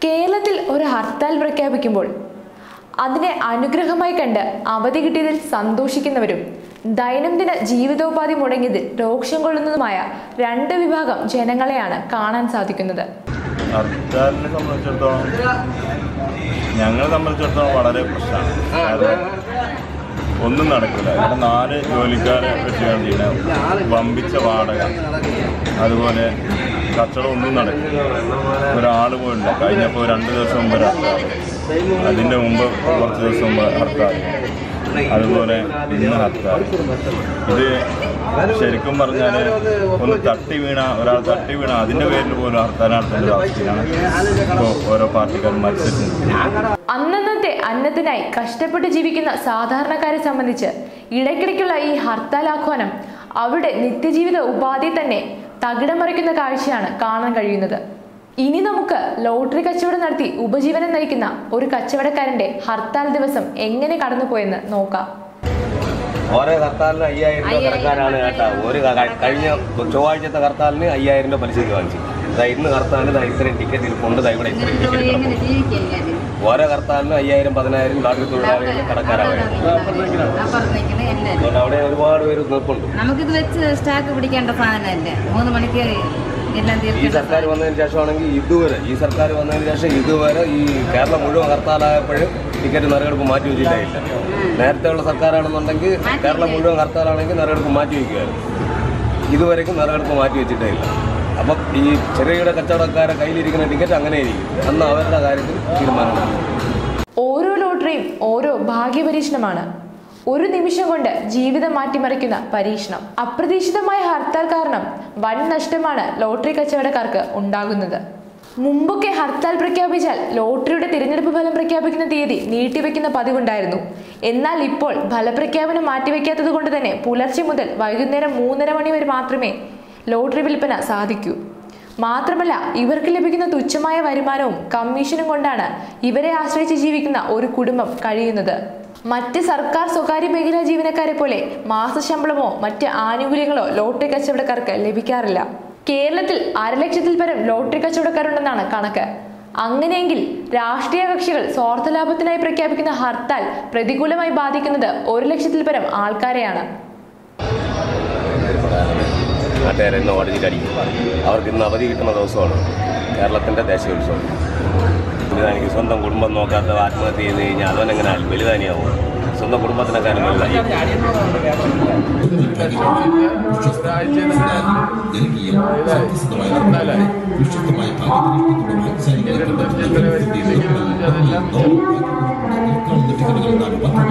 കേരളത്തിൽ ഒരു ഹർത്താൽ പ്രഖ്യാപിക്കുമ്പോൾ അതിനെ അനുഗ്രഹമായി കണ്ട് അവധി കിട്ടിയതിൽ സന്തോഷിക്കുന്നവരും ദൈനംദിന ജീവിതോപാധി മുടങ്ങിയതിൽ രോക്ഷം കൊള്ളുന്നതുമായ രണ്ട് വിഭാഗം ജനങ്ങളെയാണ് കാണാൻ സാധിക്കുന്നത്. ഹർത്താലിനെ സംബന്ധിച്ചിടത്തോളം ഞങ്ങളെ സംബന്ധിച്ചിടത്തോളം വളരെ പ്രശ്നമാണ്. കാരണം ഒന്നും നടക്കില്ല. ഇവിടെ 4 ജോലിക്കാരെ വെച്ചാണ് ചെയ്യുന്നത്. വമ്പിച്ച വാടക, അതുപോലെ കച്ചവടം ഒന്നും നടക്കില്ല. ഒരാൾ പോയില്ല. കഴിഞ്ഞപ്പോൾ 2 ദിവസം മുമ്പ് ഹർത്താൽ, അതിൻ്റെ മുമ്പ് കുറച്ച് ദിവസം മുമ്പ് ഹർത്താൽ, അതുപോലെ ഇന്ന് ഹർത്താൽ. ഇത് ശരിക്കും പറഞ്ഞാൽ ഒരാൾ തട്ടി വീണ അതിൻ്റെ പേരിൽ പോലും ഹർത്താൽ നടത്തേണ്ട അവസ്ഥയാണ് ഇപ്പോൾ ഓരോ പാർട്ടിക്കാരും മത്സരിക്കുന്നത്. അന്നന്നത്തെ അന്നത്തിനായി കഷ്ടപ്പെട്ട് ജീവിക്കുന്ന സാധാരണക്കാരെ സംബന്ധിച്ച് ഇടയ്ക്കിടയ്ക്കുള്ള ഈ ഹർത്താൽ ആഹ്വാനം അവരുടെ നിത്യജീവിത ഉപാധി തന്നെ തകിടം മറിക്കുന്ന കാഴ്ചയാണ് കാണാൻ കഴിയുന്നത്. ഇനി നമുക്ക് ലോട്ടറി കച്ചവടം നടത്തി ഉപജീവനം നയിക്കുന്ന ഒരു കച്ചവടക്കാരന്റെ ഹർത്താൽ ദിവസം എങ്ങനെ കടന്നുപോയെന്ന് നോക്കാം. ഓരോ ഹർത്താലിന് 5000 രൂപ കിടക്കാനാണ് കേട്ടോ. കഴിഞ്ഞ ചൊവ്വാഴ്ചത്തെ ഹർത്താലിന് 5000 രൂപ പലിശയ്ക്ക് വാങ്ങിച്ചു. ഇന്ന് ഹർത്താലിന് ഇത്രയും ടിക്കറ്റ് ഇരിപ്പുണ്ട്, ഇവിടെ ഇത്രയും ടിക്കറ്റ്. ഓരോ ഹർത്താലിന് 5000 10,000 ലോട്ടറി തൊഴിലാളികൾ കടക്കാരാണ്. അവിടെ ഒരുപാട് പേര് നിൽപ്പുണ്ട്. നമുക്കിത് വെച്ച് സ്റ്റാക്ക് പിടിക്കേണ്ട സാധനമല്ലേ. 3 മണിക്ക് ഈ സർക്കാർ വന്നതിന് ശേഷമാണെങ്കിൽ ഇതുവരെ ഈ കേരളം മുഴുവൻ ഹർത്താലായപ്പോഴും ടിക്കറ്റ് നറുക്കെടുപ്പ് മാറ്റി വെച്ചിട്ടില്ല. നേരത്തെയുള്ള സർക്കാരാണെന്നുണ്ടെങ്കിൽ കേരളം മുഴുവൻ ഹർത്താലാണെങ്കിൽ നറുക്കെടുപ്പ് മാറ്റി വയ്ക്കുമായിരുന്നു. ഇതുവരെയും നറുക്കെടുപ്പ് മാറ്റി വെച്ചിട്ടേ ഇല്ല. അപ്പം ഈ ചെറുകിട കച്ചവടക്കാരെ കയ്യിലിരിക്കുന്ന ടിക്കറ്റ് അങ്ങനെ ഇരിക്കും. അന്ന് അവരുടെ കാര്യത്തിൽ തീരുമാനമാണ്. ഓരോ ലോട്ടറിയും ഓരോ ഭാഗ്യപരീക്ഷണമാണ്. ഒരു നിമിഷം കൊണ്ട് ജീവിതം മാറ്റിമറിക്കുന്ന പരീക്ഷണം. അപ്രതീക്ഷിതമായ ഹർത്താൽ കാരണം വൻ നഷ്ടമാണ് ലോട്ടറി കച്ചവടക്കാർക്ക് ഉണ്ടാകുന്നത്. മുമ്പൊക്കെ ഹർത്താൽ പ്രഖ്യാപിച്ചാൽ ലോട്ടറിയുടെ തിരഞ്ഞെടുപ്പ് ഫലം പ്രഖ്യാപിക്കുന്ന തീയതി നീട്ടിവെക്കുന്ന പതിവുണ്ടായിരുന്നു. എന്നാൽ ഇപ്പോൾ ഫലപ്രഖ്യാപനം മാറ്റിവെക്കാത്തത് കൊണ്ട് തന്നെ പുലർച്ചെ മുതൽ വൈകുന്നേരം 3:30 മണി വരെ മാത്രമേ ലോട്ടറി വിൽപ്പന സാധിക്കൂ. മാത്രമല്ല, ഇവർക്ക് ലഭിക്കുന്ന തുച്ഛമായ വരുമാനവും കമ്മീഷനും കൊണ്ടാണ് ഇവരെ ആശ്രയിച്ച് ജീവിക്കുന്ന ഒരു കുടുംബം കഴിയുന്നത്. മറ്റ് സർക്കാർ സ്വകാര്യ മേഖലാ ജീവനക്കാരെ പോലെ മാസശമ്പളമോ മറ്റ് ആനുകൂല്യങ്ങളോ ലോട്ടറി കച്ചവടക്കാർക്ക് ലഭിക്കാറില്ല. കേരളത്തിൽ 1,00,000-ൽ പരം ലോട്ടറി കച്ചവടക്കാരുണ്ടെന്നാണ് കണക്ക്. അങ്ങനെയെങ്കിൽ രാഷ്ട്രീയ കക്ഷികൾ സ്വാർത്ഥലാഭത്തിനായി പ്രഖ്യാപിക്കുന്ന ഹർത്താൽ പ്രതികൂലമായി ബാധിക്കുന്നത് 1,00,000-ൽ പരം ആൾക്കാരെയാണ്. നാട്ടുകാരെന്നെ ഓടിച്ചിട്ടടിക്കും. അവർക്ക് ഇന്ന് അവധി കിട്ടുന്ന ദിവസമാണ് കേരളത്തിൻ്റെ ദേശീയോത്സവം. എനിക്ക് സ്വന്തം കുടുംബം നോക്കാത്ത ആത്മഹത്യ ചെയ്ത് കഴിഞ്ഞാൽ അവനെങ്ങനെ വലുതാനിയാവും. സ്വന്തം കുടുംബത്തിനെ കാര്യം ടിക്കറ്റുകൾ